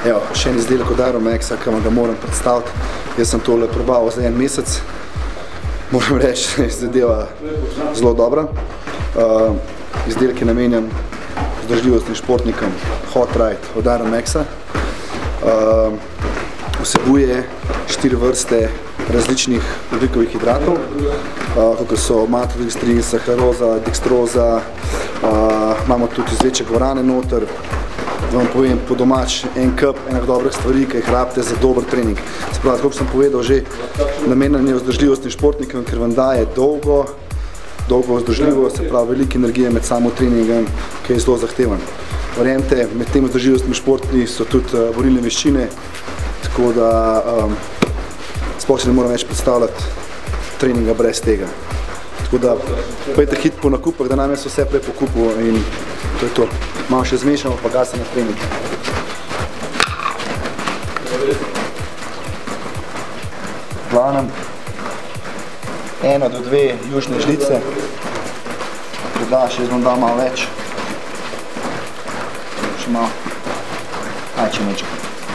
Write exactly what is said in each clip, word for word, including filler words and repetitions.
Evo, še en izdelek od Ironmaxa, ki vam ga moram predstaviti. Jaz sem tole probal za en mesec. Moram reči, da je zadeva zelo dobra. Uh, izdelek je namenjen vzdržljivostnim športnikom Hot Ride od Ironmaxa. Uh, vsebuje štiri vrste različnih ogljikovih hidratov, uh, kot so maltodekstrin, saharoza, dekstroza, uh, imamo tudi izvleček guarane noter. Da vam povem po domač en kup enih dobrih stvari, ki jih rabite za dober trening. Se pravi, kot sem povedal že, namenjen je vzdržljivostnim športnikom, ker vam daje dolgo, dolgo vzdržljivo, se pravi veliko energije med samo treningom, ki je zelo zahteven. Verjemite, med tem vzdržljivostnimi športni so tudi uh, borilne veščine, tako da um, sploh se ne moram več predstavljati treninga brez tega. Tako da pojdite hit po nakupah, da nam je vse prej po kupu in to je to. Malo še zmešamo, pa gasa na trening. V glavnem ena do dve jušne žlice, da še zbom dal malo več. Še malo, aj če nečem.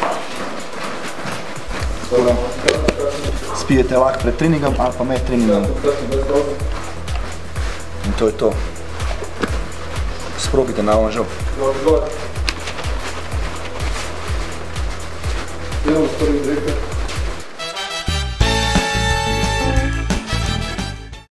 Spijete lahko pred treningom ali pa med treningom. In to je to. Sprobite na ovom žal. Idemo s prvim direktor.